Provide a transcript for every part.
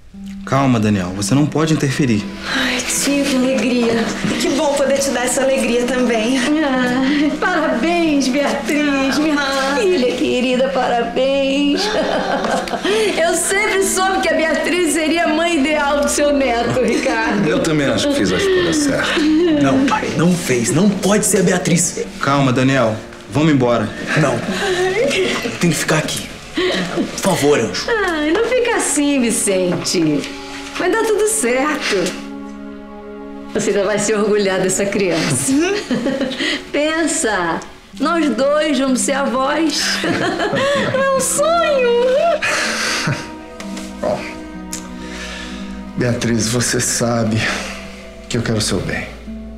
Calma, Daniel. Você não pode interferir. Ai, tio, que alegria. E que bom poder te dar essa alegria também. Parabéns, Beatriz, minha filha querida, parabéns. Eu sempre soube que a Beatriz seria a mãe ideal do seu neto, Ricardo. Eu também acho que fiz a escolha certa. Não, pai, não fez. Não pode ser a Beatriz. Calma, Daniel. Vamos embora. Não. Tem que ficar aqui. Por favor, Anjo. Ai, não fica assim, Vicente. Vai dar tudo certo. Você ainda vai se orgulhar dessa criança. Pensa, nós dois vamos ser avós. Não é um sonho. Bom, Beatriz, você sabe que eu quero o seu bem.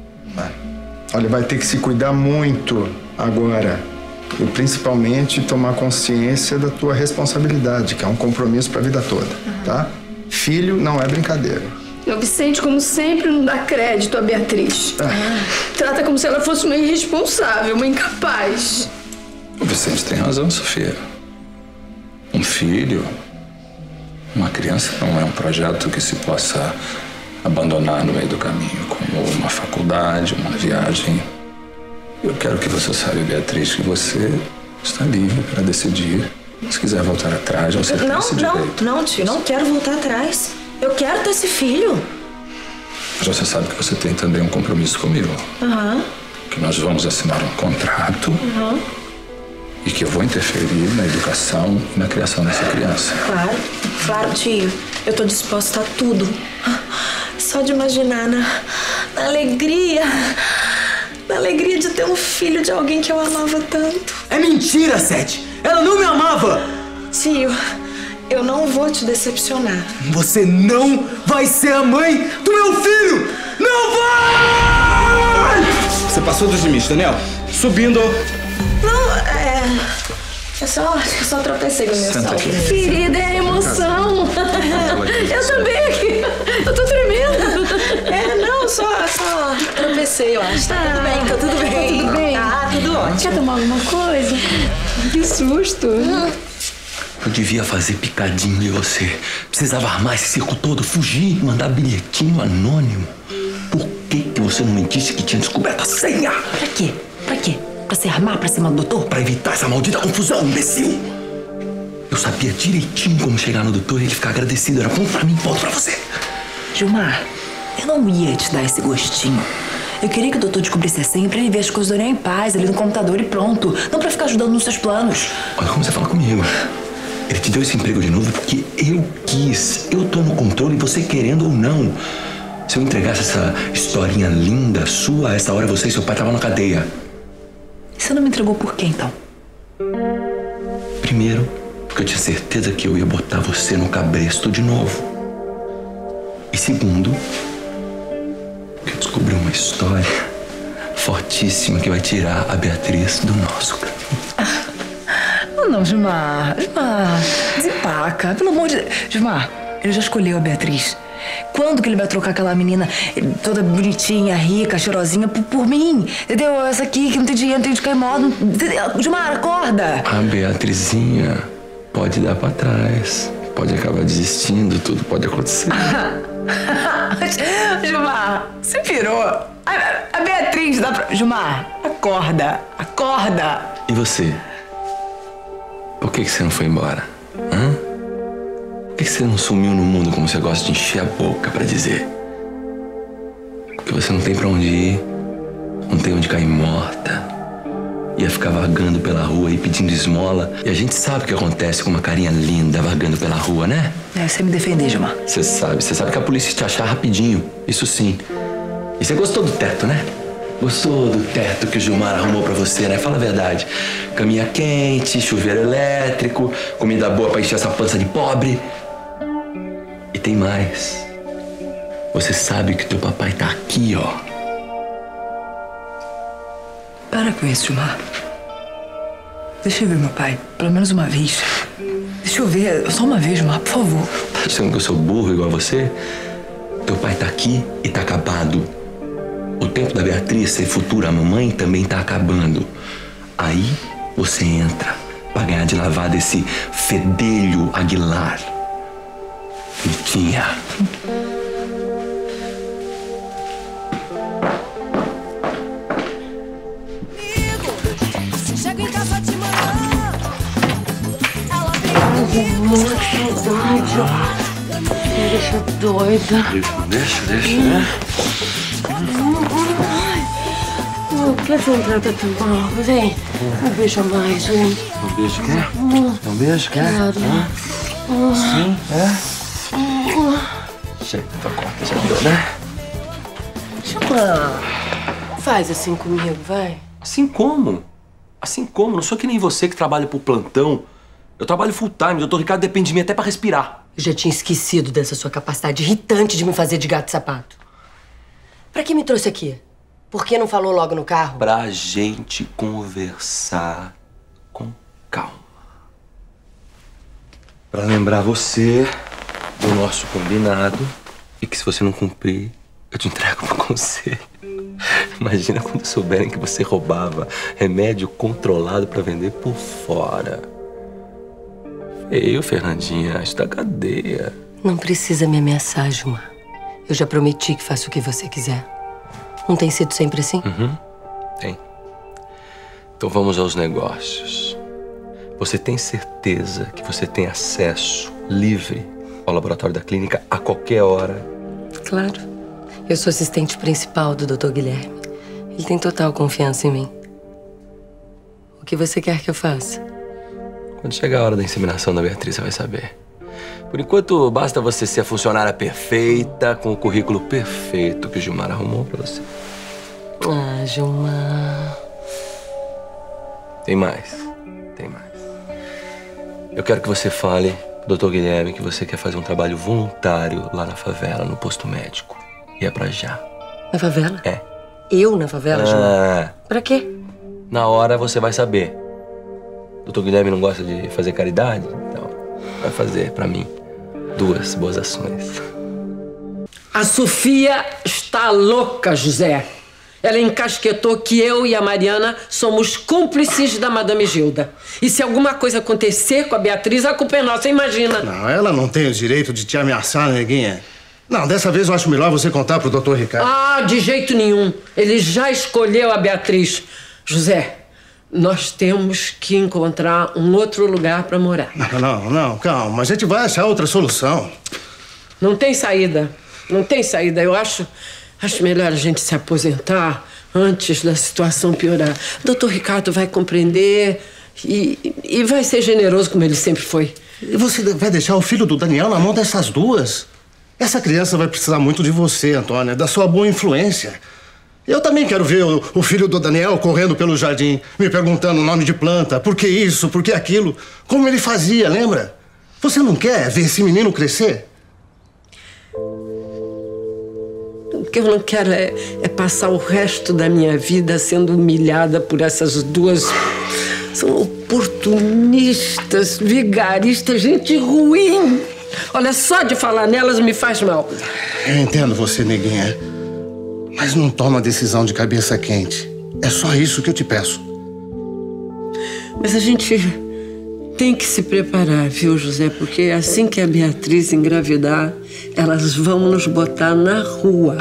Olha, vai ter que se cuidar muito agora. E principalmente tomar consciência da tua responsabilidade, que é um compromisso para a vida toda, tá? Filho não é brincadeira. O Vicente, como sempre, não dá crédito à Beatriz. Trata como se ela fosse uma irresponsável, uma incapaz. O Vicente tem razão, Sofia. Um filho, uma criança não é um projeto que se possa abandonar no meio do caminho, como uma faculdade, uma viagem. Eu quero que você saiba, Beatriz, que você está livre para decidir. Se quiser voltar atrás, você tem esse direito. Não, tio, não quero voltar atrás. Eu quero ter esse filho. Mas você sabe que você tem também um compromisso comigo. Que nós vamos assinar um contrato. E que eu vou interferir na educação e na criação dessa criança. Claro, tio. Eu tô disposta a tudo. Só de imaginar na alegria de ter um filho de alguém que eu amava tanto. É mentira, Sete. Ela não me amava. Tio, eu não vou te decepcionar. Você não vai ser a mãe do meu filho. Não vai! Você passou dos limites, Daniel. Subindo. Não, eu só tropecei no meu salto. Querida, é emoção. Eu também aqui. Eu tô tremendo. Só tropecei, eu acho. Tá tudo bem. Tá tudo bem? Tá tudo ótimo. Quer tomar alguma coisa? Que susto. Eu devia fazer picadinho de você. Precisava armar esse circo todo, fugir, mandar bilhetinho anônimo. Por que você não me disse que tinha descoberto a senha? Pra quê? Pra quê? Pra se armar pra cima do doutor? Pra evitar essa maldita confusão, imbecil! Eu sabia direitinho como chegar no doutor e ele ficar agradecido. Era ponto pra mim, ponto pra você. Gilmar, eu não ia te dar esse gostinho. Eu queria que o doutor descobrisse a senha pra ele ver as coisas em paz, ali no computador e pronto. Não pra ficar ajudando nos seus planos. Olha como você fala comigo. Ele te deu esse emprego de novo porque eu quis. Eu tô no controle, você querendo ou não. Se eu entregasse essa historinha linda sua, a essa hora você e seu pai estavam na cadeia. Você não me entregou por quê, então? Primeiro, porque eu tinha certeza que eu ia botar você no cabresto de novo. E segundo, porque eu descobri uma história fortíssima que vai tirar a Beatriz do nosso caminho. Não, Gilmar. Desempaca. Pelo amor de Deus. Gilmar, ele já escolheu a Beatriz. Quando que ele vai trocar aquela menina toda bonitinha, rica, cheirosinha por mim? Entendeu? Essa aqui que não tem dinheiro, não tem de cair modo. Gilmar, acorda! A Beatrizinha pode dar pra trás. Pode acabar desistindo, tudo pode acontecer. Gilmar, você pirou. A Beatriz dá pra... Gilmar, acorda. E você? Por que você não foi embora? Por que você não sumiu no mundo como você gosta de encher a boca pra dizer? Porque você não tem pra onde ir, não tem onde cair morta. Ia ficar vagando pela rua e pedindo esmola. E a gente sabe o que acontece com uma carinha linda vagando pela rua, né? É, você me defender, Gilmar. Você sabe que a polícia te achar rapidinho. Isso sim. E você gostou do teto, né? Gostou do teto que o Gilmar arrumou pra você, né? Fala a verdade. Caminha quente, chuveiro elétrico, comida boa pra encher essa pança de pobre. E tem mais. Você sabe que teu papai tá aqui, ó. Para com isso, Gilmar. Deixa eu ver meu pai, pelo menos uma vez. Deixa eu ver, só uma vez, Gilmar, por favor. Tá achando que eu sou burro igual a você? Teu pai tá aqui e tá acabado. O tempo da Beatriz ser futura mamãe também tá acabando. Aí você entra pra ganhar de lavada esse fedelho Aguilar. Bonitinha. Chego em casa de manhã. Que saudade, ó. Me deixa doida. Deixa, né? Por que você não trata tão mal? Vem, um beijo a mais, vem. Um beijo, quer? Um beijo, quer? Claro. Sim, é? Chega, tua conta já deu, né? Faz assim comigo, vai. Assim como? Assim como? Não sou que nem você que trabalha por plantão. Eu trabalho full time, o Dr. Ricardo depende de mim até pra respirar. Eu já tinha esquecido dessa sua capacidade irritante de me fazer de gato e sapato. Pra que me trouxe aqui? Por que não falou logo no carro? Pra gente conversar com calma. Pra lembrar você do nosso combinado e que se você não cumprir, eu te entrego pro conselho. Imagina quando souberem que você roubava remédio controlado pra vender por fora. Feio, Fernandinha, está cadeia. Não precisa me ameaçar, Gilmar. Eu já prometi que faço o que você quiser. Não tem sido sempre assim? Tem. Então vamos aos negócios. Você tem certeza que você tem acesso livre ao laboratório da clínica a qualquer hora? Claro. Eu sou assistente principal do Dr. Guilherme. Ele tem total confiança em mim. O que você quer que eu faça? Quando chegar a hora da inseminação da Beatriz, você vai saber. Por enquanto, basta você ser a funcionária perfeita, com o currículo perfeito que o Gilmar arrumou pra você. Ah, Gilmar... Tem mais. Tem mais. Eu quero que você fale pro Dr. Guilherme que você quer fazer um trabalho voluntário lá na favela, no posto médico. E é pra já. Na favela? É. Eu na favela, Gilmar? Pra quê? Na hora você vai saber. Dr. Guilherme não gosta de fazer caridade? Então, vai fazer pra mim 2 boas ações. A Sofia está louca, José. Ela encasquetou que eu e a Mariana somos cúmplices da Madame Gilda. E se alguma coisa acontecer com a Beatriz, a culpa é nossa, imagina. Não, ela não tem o direito de te ameaçar, neguinha. Não, dessa vez eu acho melhor você contar pro Dr. Ricardo. Ah, de jeito nenhum. Ele já escolheu a Beatriz. José, nós temos que encontrar um outro lugar para morar. Não, calma. A gente vai achar outra solução. Não tem saída. Não tem saída. Eu acho melhor a gente se aposentar antes da situação piorar. O Dr. Ricardo vai compreender e vai ser generoso como ele sempre foi. E você vai deixar o filho do Daniel na mão dessas duas? Essa criança vai precisar muito de você, Antônia, da sua boa influência. Eu também quero ver o filho do Daniel correndo pelo jardim, me perguntando o nome de planta, por que isso, por que aquilo, como ele fazia, lembra? Você não quer ver esse menino crescer? O que eu não quero é passar o resto da minha vida sendo humilhada por essas duas... São oportunistas, vigaristas, gente ruim. Olha, só de falar nelas me faz mal. Eu entendo você, neguinha. Mas não toma decisão de cabeça quente. É só isso que eu te peço. Mas a gente tem que se preparar, viu, José? Porque assim que a Beatriz engravidar, elas vão nos botar na rua.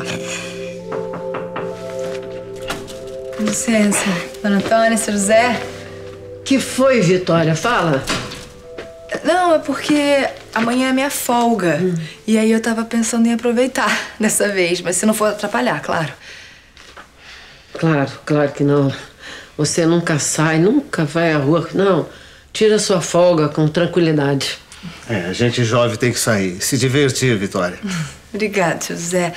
Com licença, Dona Antônia, seu José. Que foi, Vitória? Fala. Não, é porque amanhã é minha folga. E aí eu tava pensando em aproveitar dessa vez, mas se não for atrapalhar, claro. Claro que não. Você nunca sai, nunca vai à rua. Não, tira sua folga com tranquilidade. A gente jovem tem que sair, se divertir, Vitória. Obrigada, seu José.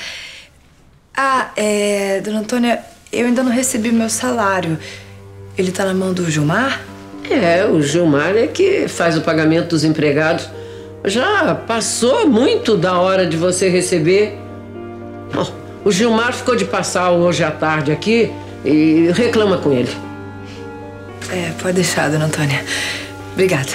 Dona Antônia, eu ainda não recebi o meu salário. Ele tá na mão do Gilmar? O Gilmar é que faz o pagamento dos empregados. Já passou muito da hora de você receber. O Gilmar ficou de passar hoje à tarde aqui e reclama com ele. Pode deixar, Dona Antônia. Obrigada.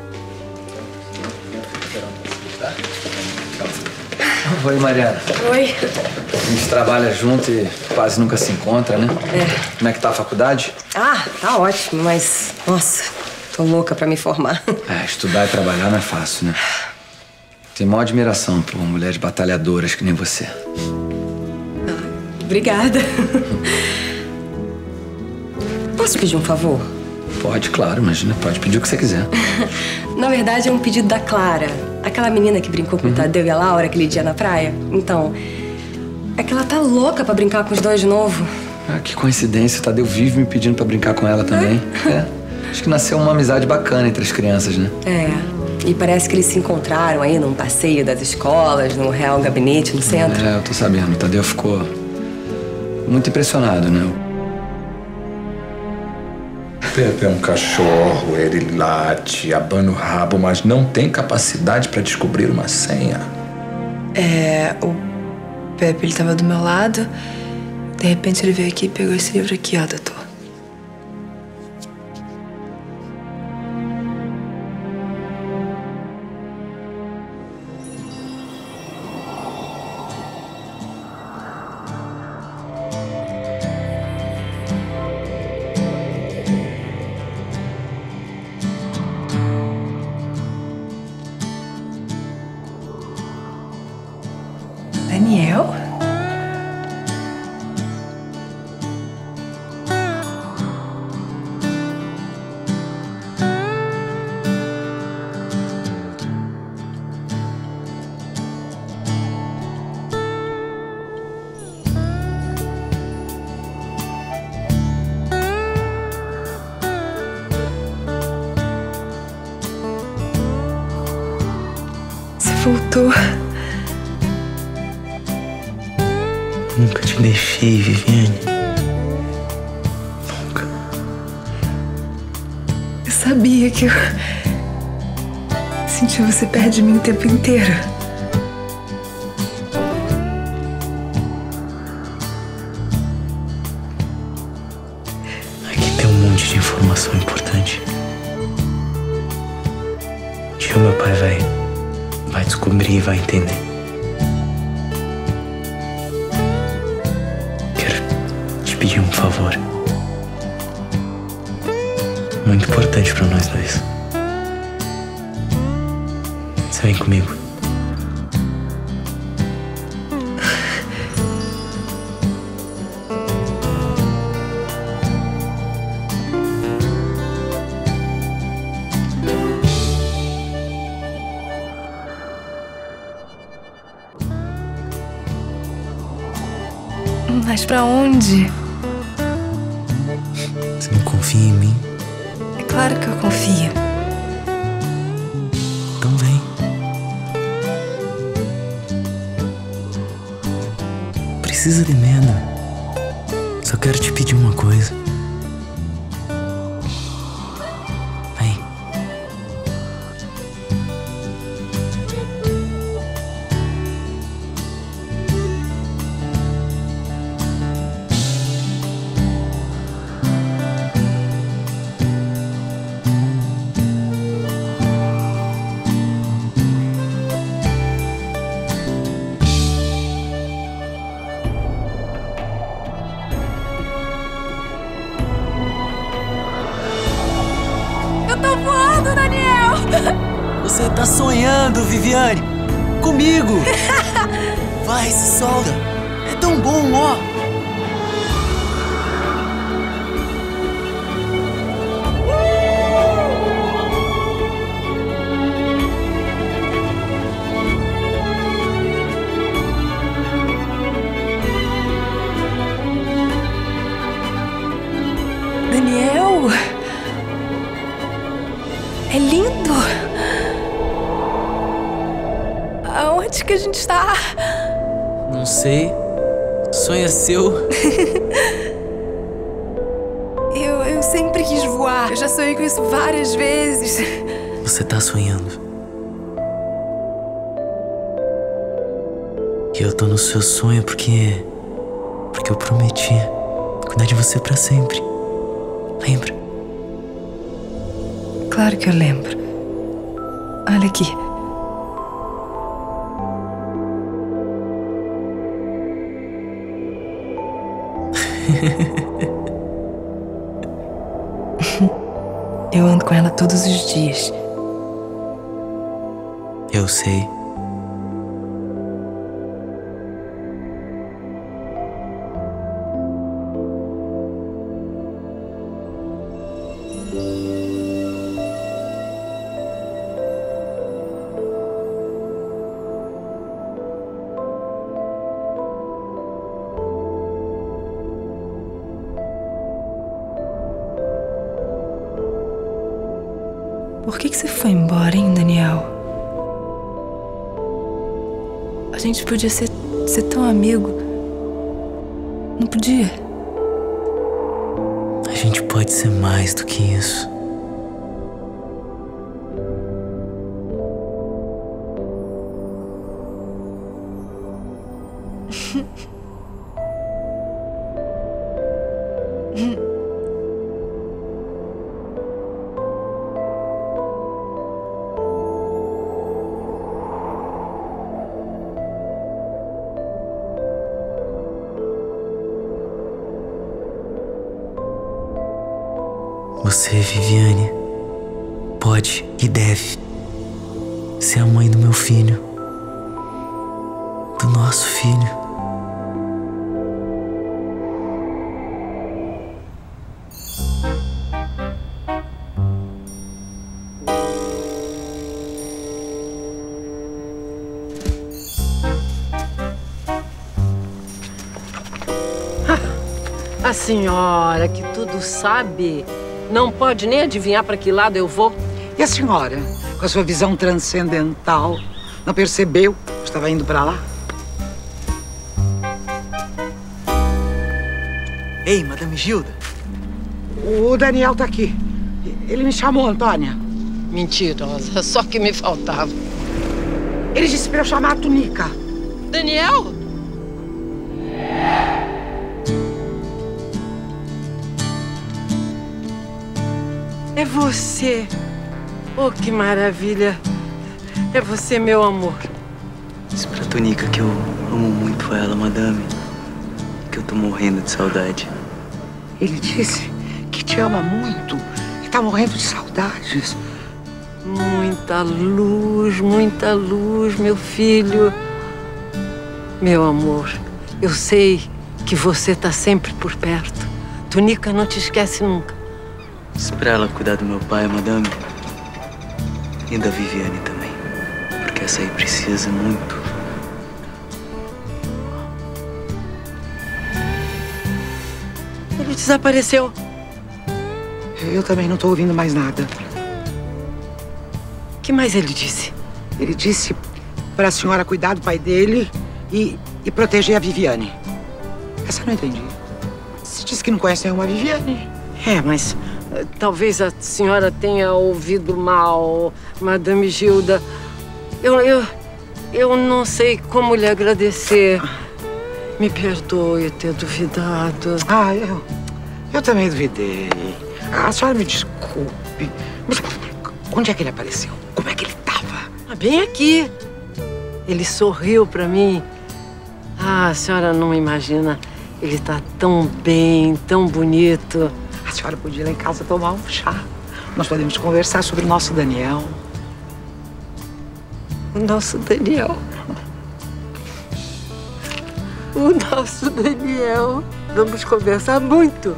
Oi, Mariana. Oi. A gente trabalha junto e quase nunca se encontra, né? Como é que tá a faculdade? Tá ótimo, mas... Nossa, tô louca pra me formar. Estudar e trabalhar não é fácil, né? Tenho maior admiração por mulheres batalhadoras que nem você. Obrigada. Posso pedir um favor? Pode, claro, imagina. Pode pedir o que você quiser. Na verdade, é um pedido da Clara. Aquela menina que brincou com o Tadeu e a Laura aquele dia na praia. Então, é que ela tá louca pra brincar com os dois de novo. Ah, que coincidência. O Tadeu vive me pedindo pra brincar com ela também. É. Acho que nasceu uma amizade bacana entre as crianças, né? É. E parece que eles se encontraram aí num passeio das escolas, no Real Gabinete, no centro. É, eu tô sabendo. O Tadeu ficou muito impressionado, né? Pepe é um cachorro, ele late, abana o rabo, mas não tem capacidade para descobrir uma senha. O Pepe, ele tava do meu lado. De repente ele veio aqui e pegou esse livro aqui, ó, doutor. Daniel? Você voltou. Nunca te deixei, Viviane. Nunca. Eu sabia que eu senti você perto de mim o tempo inteiro. Aqui tem um monte de informação importante. Um dia o meu pai vai descobrir e vai entender. Pedir um favor muito importante para nós dois. Você vem comigo? Mas pra onde? Você não confia em mim? É claro que eu confio. Então vem. Precisa de medo. Só quero te pedir uma coisa. Vem. Tô voando, Daniel! Você tá sonhando, Viviane. Comigo. Vai, se solta. É tão bom, ó. Daniel? É lindo! Aonde que a gente está? Não sei. Sonho é seu. Eu sempre quis voar. Eu já sonhei com isso várias vezes. Você tá sonhando. E eu tô no seu sonho porque eu prometi cuidar de você pra sempre. Lembra? Claro que eu lembro. Olha aqui. Eu ando com ela todos os dias. Eu sei. Por que você foi embora, hein, Daniel? A gente podia ser tão amigo. Não podia? A gente pode ser mais do que isso. Você, Viviane, pode e deve ser a mãe do meu filho, do nosso filho. A senhora que tudo sabe não pode nem adivinhar para que lado eu vou. E a senhora, com a sua visão transcendental, não percebeu que estava indo para lá? Ei, Madame Gilda. O Daniel tá aqui. Ele me chamou, Antônia. Mentirosa, só que me faltava. Ele disse para eu chamar a Tunica. Daniel? É você. Oh, que maravilha. É você, meu amor. Diz pra Tunica que eu amo muito ela, madame. Que eu tô morrendo de saudade. Ele disse que te ama muito e tá morrendo de saudades. Muita luz, meu filho. Meu amor, eu sei que você tá sempre por perto. Tunica não te esquece nunca. Diz pra ela cuidar do meu pai, madame. E da Viviane também. Porque essa aí precisa muito. Ele desapareceu. Eu também não tô ouvindo mais nada. O que mais ele disse? Ele disse para a senhora cuidar do pai dele e proteger a Viviane. Essa eu não entendi. Você disse que não conhece nenhuma Viviane. É, mas talvez a senhora tenha ouvido mal, Madame Gilda. Eu não sei como lhe agradecer. Me perdoe ter duvidado. Ah, eu também duvidei. A senhora me desculpe. Mas onde é que ele apareceu? Como é que ele estava? Bem aqui. Ele sorriu para mim. Ah, a senhora não imagina. Ele tá tão bem, tão bonito. A senhora podia ir lá em casa tomar um chá. Nós podemos conversar sobre o nosso Daniel. O nosso Daniel. O nosso Daniel. Vamos conversar muito.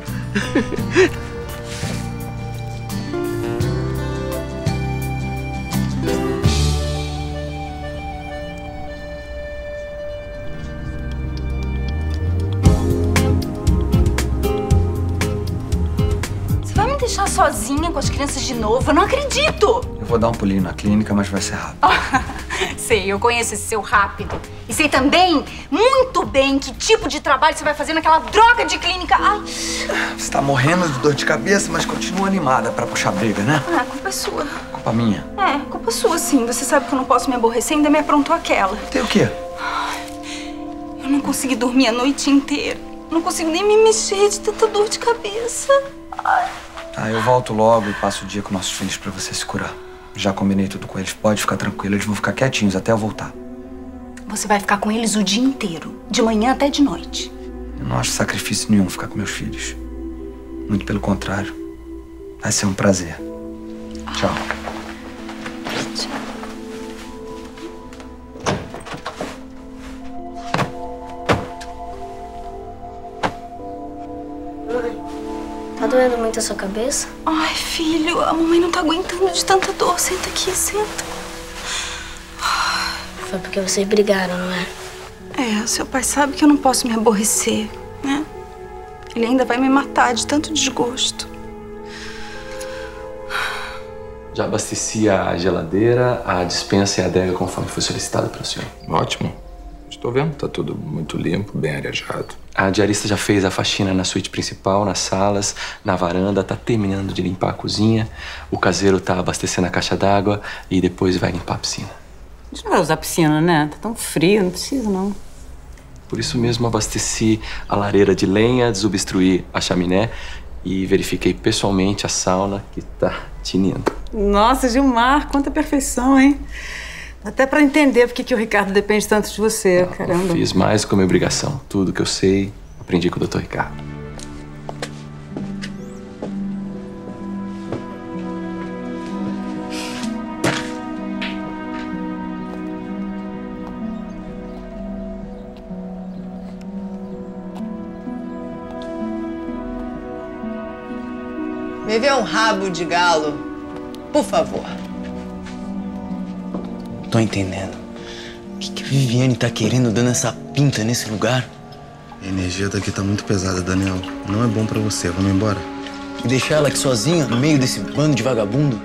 Deixar sozinha com as crianças de novo? Eu não acredito! Eu vou dar um pulinho na clínica, mas vai ser rápido. Sei, eu conheço esse seu rápido. E sei também, muito bem, que tipo de trabalho você vai fazer naquela droga de clínica. Ai. Você tá morrendo de dor de cabeça, mas continua animada pra puxar briga, né? Ah, a culpa é sua. Culpa minha? É, culpa sua, sim. Você sabe que eu não posso me aborrecer, ainda me aprontou aquela. Tem o quê? Eu não consegui dormir a noite inteira. Não consigo nem me mexer de tanta dor de cabeça. Ai. Ah, eu volto logo e passo o dia com nossos filhos pra você se curar. Já combinei tudo com eles. Pode ficar tranquilo, eles vão ficar quietinhos até eu voltar. Você vai ficar com eles o dia inteiro, de manhã até de noite. Eu não acho sacrifício nenhum ficar com meus filhos. Muito pelo contrário. Vai ser um prazer. Tchau. Tá doendo muito a sua cabeça? Ai, filho, a mamãe não tá aguentando de tanta dor. Senta aqui, senta. Foi porque vocês brigaram, não é? É, seu pai sabe que eu não posso me aborrecer, né? Ele ainda vai me matar de tanto desgosto. Já abasteci a geladeira, a despensa e a adega conforme foi solicitado pelo senhor. Ótimo. Estou vendo, tá tudo muito limpo, bem arejado. A diarista já fez a faxina na suíte principal, nas salas, na varanda, tá terminando de limpar a cozinha. O caseiro tá abastecendo a caixa d'água e depois vai limpar a piscina. A gente não vai usar a piscina, né? Tá tão frio, não precisa, não. Por isso mesmo abasteci a lareira de lenha, desobstruí a chaminé e verifiquei pessoalmente a sauna que tá tinindo. Nossa, Gilmar, quanta perfeição, hein? Até pra entender por que o Ricardo depende tanto de você, caramba. Fiz mais do que a minha obrigação. Tudo que eu sei, aprendi com o Dr. Ricardo. Me vê um rabo de galo, por favor. Tô entendendo. O que a Viviane tá querendo dando essa pinta nesse lugar? A energia daqui tá muito pesada, Daniel. Não é bom pra você. Vamos embora. E deixar ela aqui sozinha, no meio desse bando de vagabundo?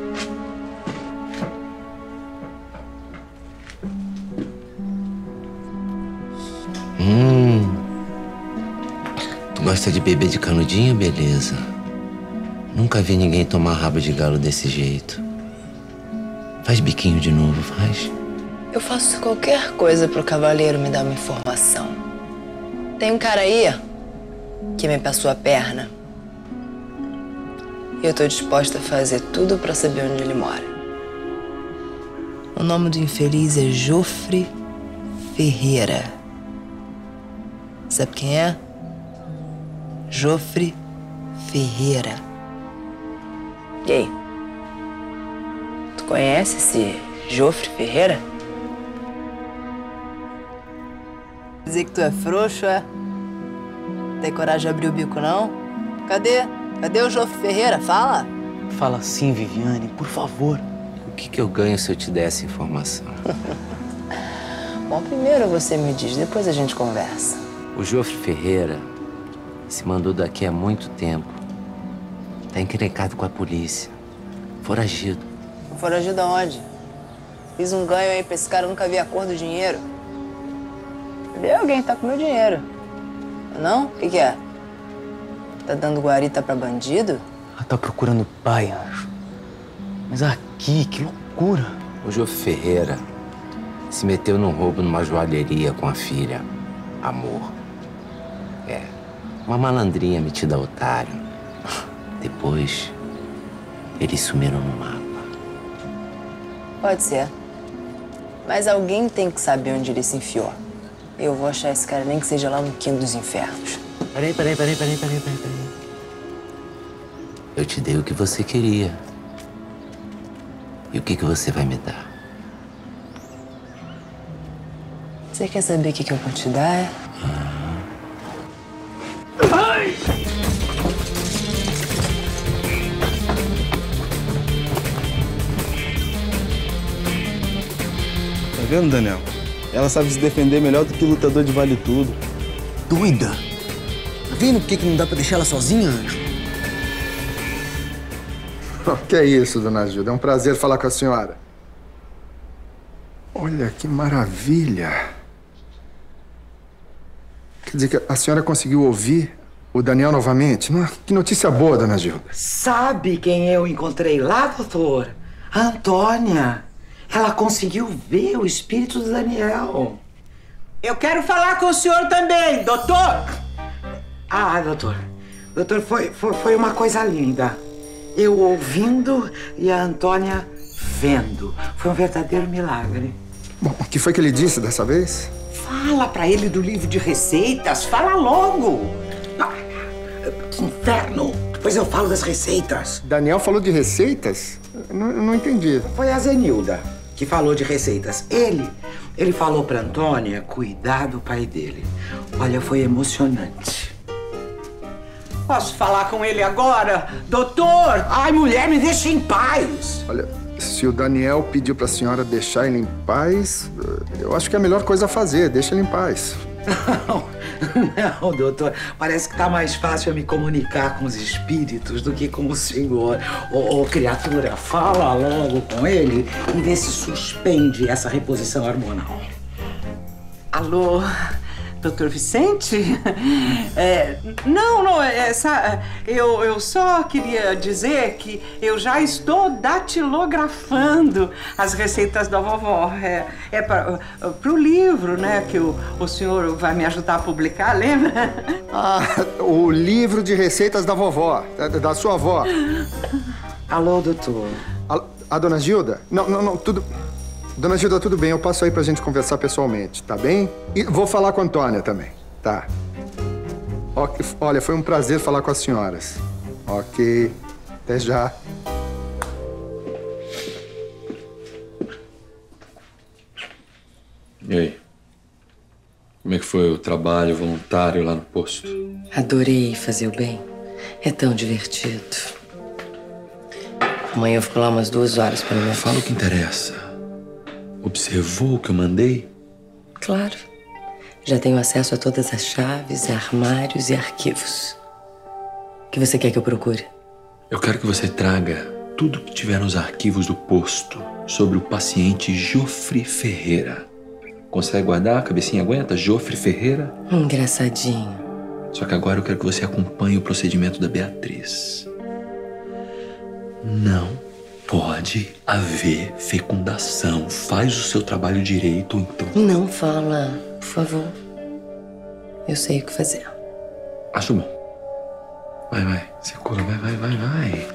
Tu gosta de beber de canudinho? Beleza. Nunca vi ninguém tomar rabo de galo desse jeito. Faz biquinho de novo, faz. Eu faço qualquer coisa pro cavaleiro me dar uma informação. Tem um cara aí que me passou a perna. E eu tô disposta a fazer tudo pra saber onde ele mora. O nome do infeliz é Jofre Ferreira. Sabe quem é? Jofre Ferreira. E aí? Tu conhece esse Jofre Ferreira? Dizer que tu é frouxo, é? Tem coragem de abrir o bico, não? Cadê? Cadê o Jofre Ferreira? Fala! Fala sim, Viviane, por favor. O que eu ganho se eu te der essa informação? Bom, primeiro você me diz, depois a gente conversa. O Jofre Ferreira se mandou daqui há muito tempo. Tá encrencado com a polícia. Foragido. Foragido aonde? Fiz um ganho aí pra esse cara, eu nunca vi a cor do dinheiro. Vê alguém que tá com meu dinheiro. Não? O que é? Tá dando guarita pra bandido? Ela tá procurando o pai, Anjo. Mas aqui, que loucura. O Jofre Ferreira se meteu num roubo numa joalheria com a filha. Amor. É, uma malandrinha metida a otário. Depois, eles sumiram no mapa. Pode ser. Mas alguém tem que saber onde ele se enfiou. Eu vou achar esse cara, nem que seja lá no quinto dos infernos. Peraí. Eu te dei o que você queria. E o que você vai me dar? Você quer saber o que eu vou te dar, é? Ai! Tá vendo, Daniel? Ela sabe se defender melhor do que lutador de vale tudo. Doida! Tá vendo por que não dá pra deixar ela sozinha, Anjo? Que é isso, dona Gilda? É um prazer falar com a senhora. Olha, que maravilha! Quer dizer que a senhora conseguiu ouvir o Daniel novamente? Que notícia boa, dona Gilda. Sabe quem eu encontrei lá, doutor? A Antônia. Ela conseguiu ver o espírito do Daniel. Eu quero falar com o senhor também, doutor! Ah, doutor. Doutor, foi uma coisa linda. Eu ouvindo e a Antônia vendo. Foi um verdadeiro milagre. Bom, o que foi que ele disse dessa vez? Fala pra ele do livro de receitas, fala logo! Que inferno! Depois eu falo das receitas. Daniel falou de receitas? Não entendi. Foi a Zenilda que falou de receitas. Ele falou pra Antônia cuidar do pai dele. Olha, foi emocionante. Posso falar com ele agora? Doutor! Ai, mulher, me deixa em paz! Olha, se o Daniel pediu pra senhora deixar ele em paz, eu acho que é a melhor coisa a fazer. Deixa ele em paz. Não, doutor. Parece que tá mais fácil eu me comunicar com os espíritos do que com o senhor. Ô, criatura, fala logo com ele e vê se suspende essa reposição hormonal. Alô, doutor Vicente? Não, eu só queria dizer que eu já estou datilografando as receitas da vovó. Para o livro, né, que o senhor vai me ajudar a publicar, lembra? Ah, o livro de receitas da vovó, da sua avó. Alô, doutor. A dona Gilda? Não, tudo... Dona Gilda, tudo bem, eu passo aí pra gente conversar pessoalmente, tá bem? E vou falar com a Antônia também, tá? Olha, foi um prazer falar com as senhoras. Ok, até já. E aí? Como é que foi o trabalho voluntário lá no posto? Adorei fazer o bem. É tão divertido. Amanhã eu fico lá umas 2 horas pelo menos. Fala o que interessa. Observou o que eu mandei? Claro. Já tenho acesso a todas as chaves, armários e arquivos. O que você quer que eu procure? Eu quero que você traga tudo que tiver nos arquivos do posto sobre o paciente Jofre Ferreira. Consegue guardar? A cabecinha aguenta? Jofre Ferreira? Engraçadinho. Só que agora eu quero que você acompanhe o procedimento da Beatriz. Não pode haver fecundação. Faz o seu trabalho direito, então. Não fala, por favor. Eu sei o que fazer. Acho bom. Vai. Segura, vai.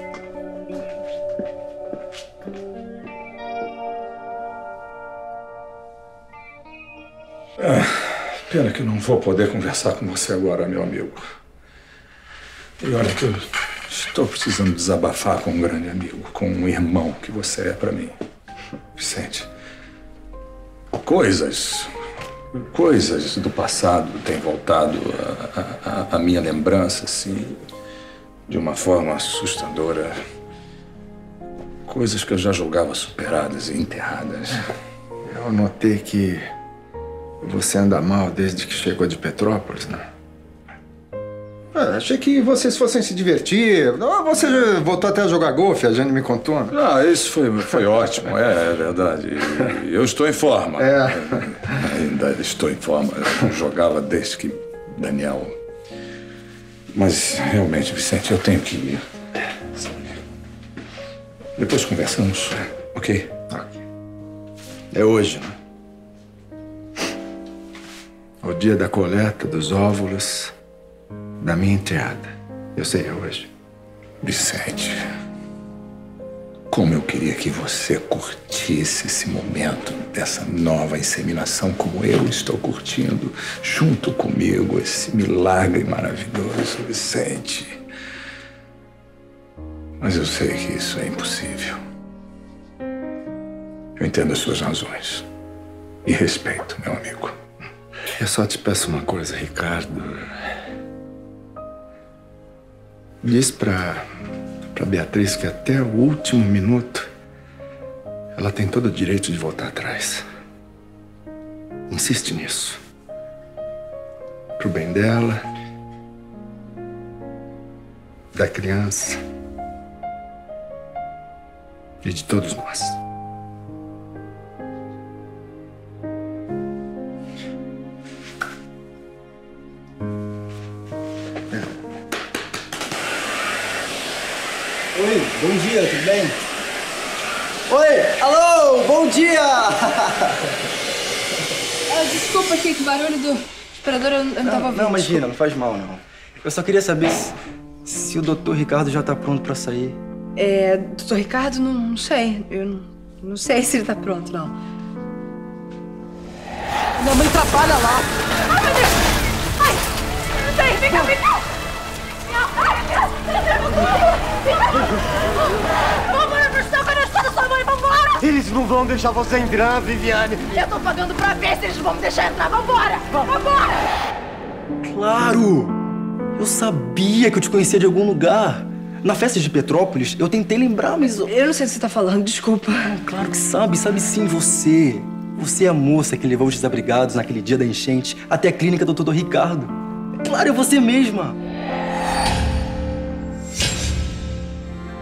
Pena que não vou poder conversar com você agora, meu amigo. E olha que eu estou precisando desabafar com um grande amigo, com um irmão que você é pra mim. Vicente. Coisas do passado têm voltado à minha lembrança, assim, de uma forma assustadora. Coisas que eu já julgava superadas e enterradas. Eu notei que você anda mal desde que chegou de Petrópolis, né? Achei que vocês fossem se divertir. Você voltou até a jogar golfe, a Jane me contou. Isso foi ótimo, é verdade. Eu estou em forma. Ainda estou em forma. Eu jogava desde que Daniel... Mas, realmente, Vicente, eu tenho que ir. Depois conversamos, ok? É hoje, né? O dia da coleta dos óvulos da minha enteada. Eu sei, é hoje. Vicente, como eu queria que você curtisse esse momento dessa nova inseminação como eu estou curtindo, junto comigo, esse milagre maravilhoso, Vicente. Mas eu sei que isso é impossível. Eu entendo as suas razões. E respeito, meu amigo. Eu só te peço uma coisa, Ricardo. Diz pra Beatriz que até o último minuto ela tem todo o direito de voltar atrás. Insiste nisso. Pro bem dela, da criança e de todos nós. Oi, bom dia, tudo bem? Oi, alô, bom dia! Desculpa aqui, que barulho do esperador eu não tava ouvindo. Não, imagina, não faz mal, não. Eu só queria saber se o doutor Ricardo já tá pronto pra sair. Doutor Ricardo, não sei. Eu não sei se ele tá pronto, não. Minha mãe trabalha lá. Ai, meu Deus! Ai! Vem cá! Vambora pro céu, cadê toda sua mãe? Vambora! Eles não vão deixar você entrar, Viviane. Eu tô pagando pra ver se eles vão me deixar entrar. Vambora! Vambora! Claro! Eu sabia que eu te conhecia de algum lugar. Na festa de Petrópolis, eu tentei lembrar, mas... Eu não sei o que você tá falando, desculpa. Claro que sabe sim, você. Você é a moça que levou os desabrigados naquele dia da enchente até a clínica do Dr. Ricardo. Claro, é você mesma.